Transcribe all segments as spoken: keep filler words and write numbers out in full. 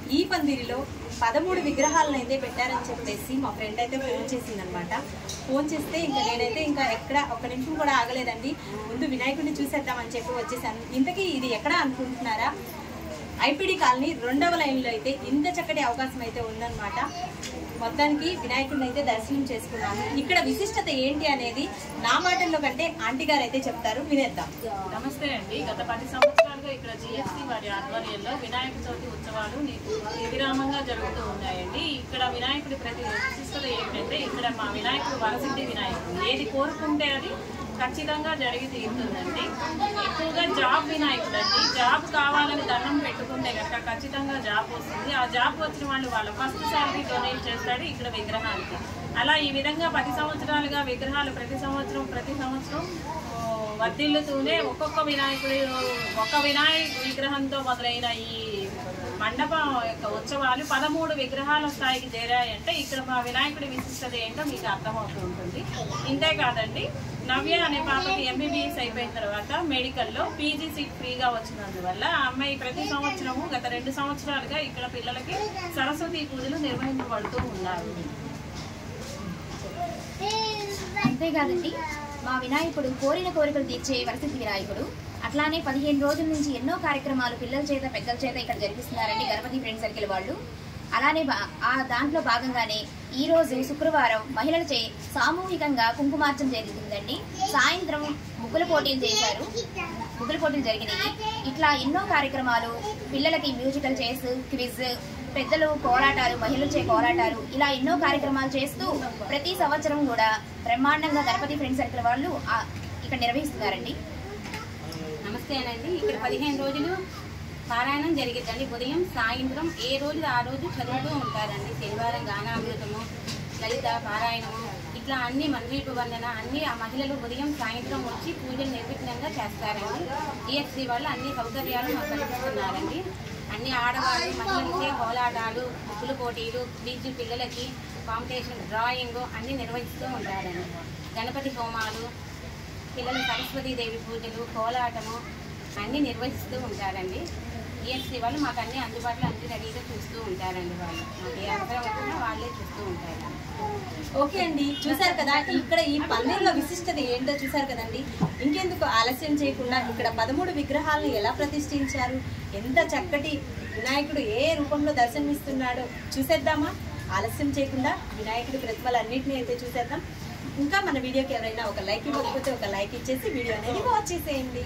ఈ పందిరిలో పదమూడు విగ్రహాలను అయితే పెట్టారని చెప్పేసి మా ఫ్రెండ్ అయితే ఫోన్ చేసిందనమాట. ఫోన్ చేస్తే ఇంకా నేనైతే ఇంకా ఎక్కడ ఒక్క నిమిషం కూడా ఆగలేదండి. ముందు వినాయకుడిని చూసేద్దామని చెప్పి వచ్చేసాను. ఇంతకీ ఇది ఎక్కడ అనుకుంటున్నారా? ఐపీడీ కాలనీ రెండవ లైన్లో అయితే ఇంత చక్కటి అవకాశం అయితే ఉందన్నమాట. మొత్తానికి వినాయకుడిని అయితే దర్శనం చేసుకున్నాము. ఇక్కడ విశిష్టత ఏంటి అనేది నా మాటల్లో కంటే ఆంటీ గారు అయితే చెప్తారు, వినేద్దాం. నమస్తే అండి. గత పది సంవత్సరాలుగా ఇక్కడ జిఎస్టీ వారి ఆధ్వర్యంలో వినాయక చవితి ఉత్సవాలు నిర్విరామంగా జరుగుతూ ఉన్నాయండి. ఇక్కడ వినాయకుడి ప్రతి విశిష్టత ఏంటంటే ఇక్కడ మా వినాయకుడు వరసిద్ధి వినాయకుడు, ఏది కోరుకుంటే అది ఖచ్చితంగా జరిగి తీరుతుందండి. ఎక్కువగా జాబ్ వినాయకుడు అండి. జాబ్ కావాలని దండం పెట్టుకుంటే కనుక ఖచ్చితంగా జాబ్ వస్తుంది. ఆ జాబ్ వచ్చిన వాళ్ళు వాళ్ళ ఫస్ట్ శాలరీ డొనేట్ చేస్తాడు ఇక్కడ విగ్రహానికి. అలా ఈ విధంగా పది సంవత్సరాలుగా విగ్రహాలు ప్రతి సంవత్సరం ప్రతి సంవత్సరం వర్ధిల్లుతూనే ఒక్కొక్క వినాయకుడి ఒక్క వినాయక విగ్రహంతో మొదలైన ఈ మండపం యొక్క ఉత్సవాలు పదమూడు విగ్రహాల స్థాయికి చేరాయంటే ఇక్కడ మా వినాయకుడి విశిష్టత ఏంటో మీకు అర్థమవుతూ ఉంటుంది. ఇంతే కాదండి, నవ్య అనే పాపకి ఎంబీబీఎస్ అయిపోయిన తర్వాత మెడికల్లో పీజీ సీట్ ఫ్రీగా వచ్చినందువల్ల ఆ అమ్మాయి ప్రతి సంవత్సరము గత రెండు సంవత్సరాలుగా ఇక్కడ పిల్లలకి సరస్వతి పూజలు నిర్వహించబడుతూ ఉన్నారు. అంతేకాదండి, మా వినాయకుడు కోరిన కోరికలు తీర్చే వరసిద్ధి వినాయకుడు. అట్లానే పదిహేను రోజుల నుంచి ఎన్నో కార్యక్రమాలు పిల్లల చేత పెద్దల చేత ఇక్కడ జరిపిస్తున్నారండి గణపతి ఫ్రెండ్ సర్కిల్ వాళ్ళు. అలానే ఆ దాంట్లో భాగంగానే ఈ రోజు శుక్రవారం మహిళలచే సామూహికంగా కుంకుమార్చన జరుగుతుందండి. సాయంత్రం ముగ్గుల పోటీలు చేశారు, ముగ్గుల పోటీలు జరిగినాయి. ఇట్లా ఎన్నో కార్యక్రమాలు, పిల్లలకి మ్యూజికల్ చైర్స్, క్విజ్, పెద్దలు కోలాటాలు, మహిళలచే కోలాటాలు, ఇలా ఎన్నో కార్యక్రమాలు చేస్తూ ప్రతి సంవత్సరం కూడా బ్రహ్మాండంగా గణపతి ఫ్రెండ్ సర్కిల్ వాళ్ళు ఇక్కడ నిర్వహిస్తున్నారండి. నమస్తే అనండి. ఇక్కడ పదిహేను రోజులు పారాయణం జరిగిద్దండి. ఉదయం సాయంత్రం ఏ రోజు ఆ రోజు చదువుతూ ఉంటారండి. శనివారం గానామృతము, లలిత పారాయణము, ఇట్లా అన్ని మన్వీపు వందన అన్ని ఆ మహిళలు ఉదయం సాయంత్రం వచ్చి పూజలు నిర్విఘ్నంగా చేస్తారండి. జిఎస్టీ వాళ్ళు అన్ని సౌకర్యాలు మాకు కల్పిస్తున్నారండి. అన్ని ఆడవాళ్ళు మహిళలకే కోలాటాలు, ముగ్గులు పోటీలు, బీచ్ పిల్లలకి కాంపిటీషన్, డ్రాయింగ్ అన్నీ నిర్వహిస్తూ ఉంటారండి. గణపతి హోమాలు, పిల్లలు సరస్వతీదేవి పూజలు, కోలాటము అన్నీ నిర్వహిస్తూ ఉంటారండి. ఈఎస్సీ వాళ్ళు మాకు అన్ని అందుబాటులో అన్ని రెడీగా చూస్తూ ఉంటారండి. వాళ్ళు మాకు ఏ అవసరం వచ్చినా వాళ్ళే చూస్తూ ఉంటారు. ఓకే అండి, చూసారు కదా ఇక్కడ ఈ పందిరిలో విశిష్టత ఏంటో చూసారు కదండి. ఇంకెందుకు ఆలస్యం చేయకుండా ఇక్కడ పదమూడు విగ్రహాలను ఎలా ప్రతిష్ఠించారు, ఎంత చక్కటి వినాయకుడు ఏ రూపంలో దర్శనమిస్తున్నాడో చూసేద్దామా? ఆలస్యం చేయకుండా వినాయకుడి ప్రతిమలన్నింటినీ అయితే చూసేద్దాం. ఇంకా మన వీడియోకి ఎవరైనా ఒక లైక్ ఇవ్వకపోతే ఒక లైక్ ఇచ్చేసి వీడియో అనేది వాచ్ చేసేయండి.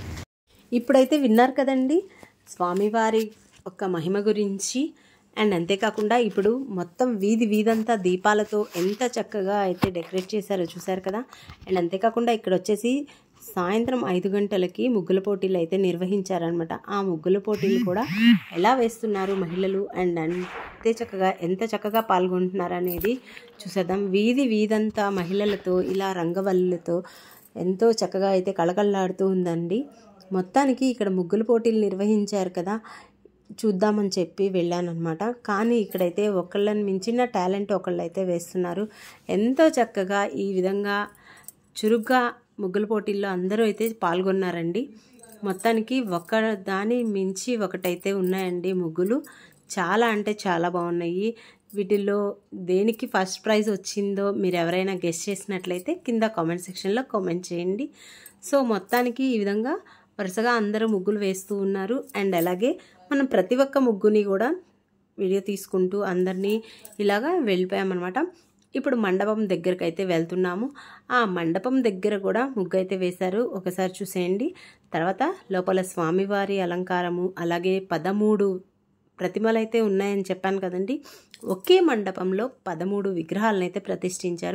ఇప్పుడైతే విన్నారు కదండి స్వామివారి ఒక మహిమ గురించి. అండ్ అంతేకాకుండా ఇప్పుడు మొత్తం వీధి వీధంతా దీపాలతో ఎంత చక్కగా అయితే డెకరేట్ చేశారో చూసారు కదా. అండ్ అంతేకాకుండా ఇక్కడ వచ్చేసి సాయంత్రం ఐదు గంటలకి ముగ్గుల పోటీలు అయితే నిర్వహించారనమాట. ఆ ముగ్గుల పోటీలు కూడా ఎలా వేస్తున్నారు మహిళలు అండ్ అంతే చక్కగా ఎంత చక్కగా పాల్గొంటున్నారు అనేది చూసేద్దాం. వీధి వీధంతా మహిళలతో ఇలా రంగవల్లులతో ఎంతో చక్కగా అయితే కళకళలాడుతూ ఉందండి. మొత్తానికి ఇక్కడ ముగ్గుల పోటీలు నిర్వహించారు కదా, చూద్దామని చెప్పి వెళ్ళానమాట. కానీ ఇక్కడైతే ఒకళ్ళని మించిన టాలెంట్ ఒకళ్ళు అయితే వేస్తున్నారు. ఎంతో చక్కగా ఈ విధంగా చురుగ్గా ముగ్గుల పోటీల్లో అందరూ అయితే పాల్గొన్నారండి. మొత్తానికి ఒక దాని మించి ఒకటైతే ఉన్నాయండి ముగ్గులు. చాలా అంటే చాలా బాగున్నాయి. వీటిల్లో దేనికి ఫస్ట్ ప్రైజ్ వచ్చిందో మీరు ఎవరైనా గెస్ చేసినట్లయితే కింద కామెంట్ సెక్షన్లో కామెంట్ చేయండి. సో మొత్తానికి ఈ విధంగా వరుసగా అందరూ ముగ్గులు వేస్తూ ఉన్నారు. అండ్ అలాగే మనం ప్రతి ఒక్క ముగ్గుని కూడా వీడియో తీసుకుంటూ అందరినీ ఇలాగా వెళ్ళిపోయామన్నమాట. ఇప్పుడు మండపం దగ్గరకు అయితే వెళ్తున్నాము. ఆ మండపం దగ్గర కూడా ముగ్గు అయితే వేశారు, ఒకసారి చూసేయండి. తర్వాత లోపల స్వామివారి అలంకారము, అలాగే పదమూడు ప్రతిమలు అయితే ఉన్నాయని చెప్పాను కదండి. ఒకే మండపంలో పదమూడు విగ్రహాలను అయితే ప్రతిష్ఠించారు.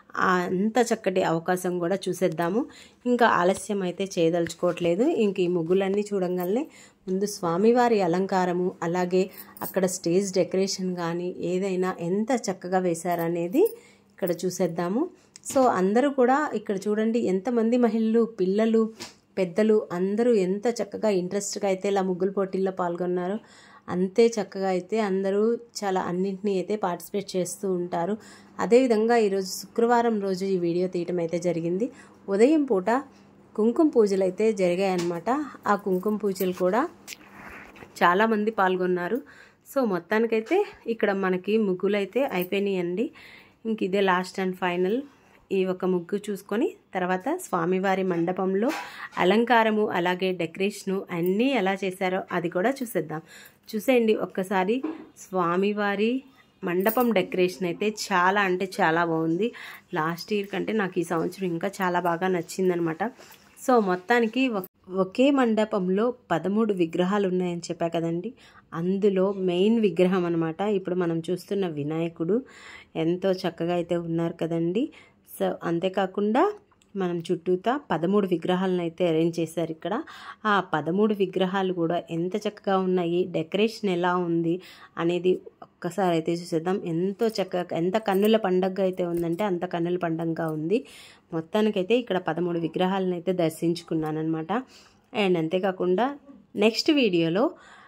అంత చక్కటి అవకాశం కూడా చూసేద్దాము. ఇంకా ఆలస్యం అయితే చేయదలుచుకోవట్లేదు. ఇంక ఈ ముగ్గులన్నీ చూడంగానే ముందు స్వామివారి అలంకారము, అలాగే అక్కడ స్టేజ్ డెకరేషన్ కానీ ఏదైనా ఎంత చక్కగా వేశారనేది ఇక్కడ చూసేద్దాము. సో అందరూ కూడా ఇక్కడ చూడండి ఎంతమంది మహిళలు, పిల్లలు, పెద్దలు అందరూ ఎంత చక్కగా ఇంట్రెస్ట్గా అయితే ఇలా ముగ్గుల పోటీల్లో పాల్గొన్నారు. అంతే చక్కగా అయితే అందరూ చాలా అన్నింటినీ అయితే పార్టిసిపేట్ చేస్తూ ఉంటారు. అదేవిధంగా ఈరోజు శుక్రవారం రోజు ఈ వీడియో తీయటం అయితే జరిగింది. ఉదయం పూట కుంకుమ పూజలు అయితే జరిగాయన్నమాట. ఆ కుంకుమ పూజలు కూడా చాలామంది పాల్గొన్నారు. సో మొత్తానికైతే ఇక్కడ మనకి ముగ్గులు అయితే అయిపోయినాయండి. ఇంక ఇదే లాస్ట్ అండ్ ఫైనల్. ఈ ఒక ముగ్గు చూసుకొని తర్వాత స్వామివారి మండపంలో అలంకారము అలాగే డెకరేషను అన్నీ ఎలా చేశారో అది కూడా చూసేద్దాం. చూసేయండి ఒక్కసారి. స్వామివారి మండపం డెకరేషన్ అయితే చాలా అంటే చాలా బాగుంది. లాస్ట్ ఇయర్ కంటే నాకు ఈ సంవత్సరం ఇంకా చాలా బాగా నచ్చిందనమాట. సో మొత్తానికి ఒకే మండపంలో పదమూడు విగ్రహాలు ఉన్నాయని చెప్పా కదండి. అందులో మెయిన్ విగ్రహం అనమాట ఇప్పుడు మనం చూస్తున్న వినాయకుడు. ఎంతో చక్కగా అయితే ఉన్నారు కదండి. సో అంతేకాకుండా మనం చుట్టూతా పదమూడు విగ్రహాలను అయితే అరేంజ్ చేశారు ఇక్కడ. ఆ పదమూడు విగ్రహాలు కూడా ఎంత చక్కగా ఉన్నాయి, డెకరేషన్ ఎలా ఉంది అనేది ఒక్కసారి అయితే చూసేద్దాం. ఎంతో చక్కగా, ఎంత కన్నుల పండగగా అయితే ఉందంటే అంత కన్నుల పండగగా ఉంది. మొత్తానికైతే ఇక్కడ పదమూడు విగ్రహాలను అయితే దర్శించుకున్నాను అనమాట. అండ్ అంతేకాకుండా నెక్స్ట్ వీడియోలో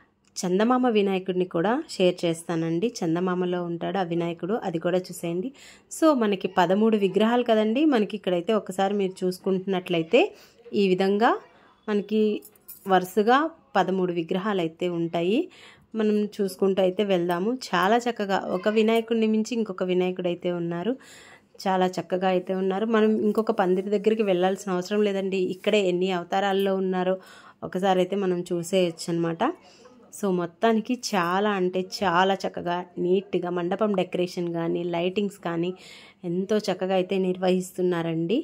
చందమామ వినాయకుడిని కూడా షేర్ చేస్తానండి. చందమామలో ఉంటాడు ఆ వినాయకుడు, అది కూడా చూసేయండి. సో మనకి పదమూడు విగ్రహాలు కదండి. మనకి ఇక్కడైతే ఒకసారి మీరు చూసుకుంటున్నట్లయితే ఈ విధంగా మనకి వరుసగా పదమూడు విగ్రహాలు అయితే ఉంటాయి. మనం చూసుకుంటూ అయితే వెళ్దాము. చాలా చక్కగా ఒక వినాయకుడిని మించి ఇంకొక వినాయకుడు అయితే ఉన్నారు. చాలా చక్కగా అయితే ఉన్నారు. మనం ఇంకొక పందిరి దగ్గరికి వెళ్ళాల్సిన అవసరం లేదండి. ఇక్కడే ఎన్ని అవతారాల్లో ఉన్నారో ఒకసారి అయితే మనం చూసేయచ్చు అనమాట. సో మొత్తానికి చాలా అంటే చాలా చక్కగా నీట్గా మండపం డెకరేషన్ కానీ లైటింగ్స్ కానీ ఎంతో చక్కగా అయితే నిర్వహిస్తున్నారండి.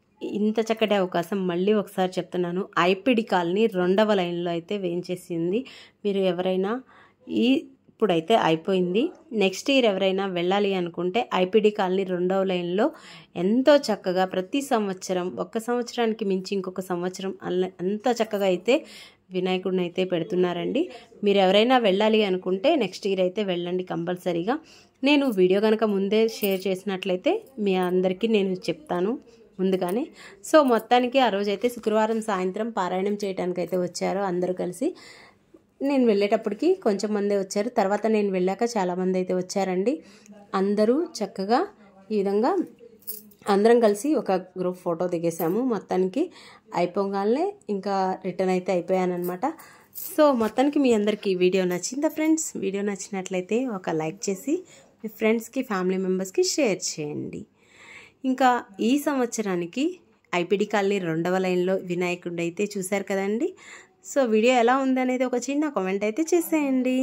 ఇంత చక్కటి అవకాశం మళ్ళీ ఒకసారి చెప్తున్నాను, ఐపిడి కాలనీ రెండవ లైన్లో అయితే వేయించేసింది. మీరు ఎవరైనా ఈ ఇప్పుడైతే అయిపోయింది, నెక్స్ట్ ఇయర్ ఎవరైనా వెళ్ళాలి అనుకుంటే ఐపిడి కాలనీ రెండవ లైన్లో ఎంతో చక్కగా ప్రతి సంవత్సరం ఒక్క సంవత్సరానికి మించి ఇంకొక సంవత్సరం అలా అంత చక్కగా అయితే వినాయకుడిని అయితే పెడుతున్నారండి. మీరు ఎవరైనా వెళ్ళాలి అనుకుంటే నెక్స్ట్ ఇయర్ అయితే వెళ్ళండి కంపల్సరీగా. నేను వీడియో కనుక ముందే షేర్ చేసినట్లయితే మీ అందరికీ నేను చెప్తాను ముందుగానే. సో మొత్తానికి ఆ రోజైతే శుక్రవారం సాయంత్రం పారాయణం చేయడానికి అయితే వచ్చారు అందరూ కలిసి. నేను వెళ్ళేటప్పటికి కొంచెం మందే వచ్చారు, తర్వాత నేను వెళ్ళాక చాలామంది అయితే వచ్చారండి. అందరూ చక్కగా ఈ విధంగా అందరం కలిసి ఒక గ్రూప్ ఫోటో దిగేసాము. మొత్తానికి అయిపోగానే ఇంకా రిటర్న్ అయితే అయిపోయానమాట. సో మొత్తానికి మీ అందరికీ వీడియో నచ్చిందా ఫ్రెండ్స్? వీడియో నచ్చినట్లయితే ఒక లైక్ చేసి మీ ఫ్రెండ్స్కి ఫ్యామిలీ మెంబర్స్కి షేర్ చేయండి. ఇంకా ఈ సంవత్సరానికి ఐపిడి కాలనీ రెండవ లైన్లో వినాయకుడు అయితే చూశారు కదండి. సో వీడియో ఎలా ఉంది అనేది ఒక చిన్న కామెంట్ అయితే చేసేయండి.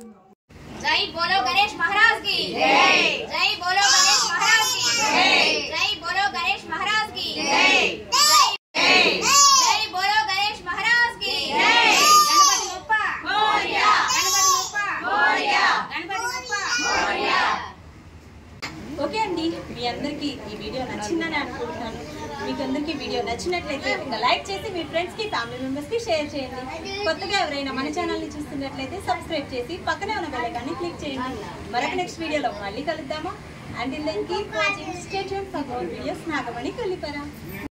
జై బోలో గణేష్ మహారాజ్ కి జై. జై బోలో గణేష్ మహారాజ్ కి జై. జై బోలో గణేష్ మహారాజ్ కి జై. జై జై బోలో గణేష్ మహారాజ్ కి జై. గణపతి బప్ప మోరియా. గణపతి బప్ప మోరియా. గణపతి బప్ప మోరియా. ఓకే అండి, మీ అందరికీ ఈ వీడియో నచ్చిందని అనుకుంటున్నాను. మీకు అందరికీ వీడియో నచ్చినట్లయితే ఒక లైక్ చేసి మీ ఫ్రెండ్స్కి ఫ్యామిలీ మెంబర్స్కి షేర్ చేయండి. కొత్తగా ఎవరైనా మన ఛానల్ని చూస్తున్నట్లయితే సబ్స్క్రైబ్ చేసి పక్కనే ఉన్న బెల్ ఐకాన్ని క్లిక్ చేయండి. మరొక నెక్స్ట్ వీడియోలో మళ్ళీ కలుద్దాము. And then keep watching, stay tuned for more videos. Nagamani Kollipara.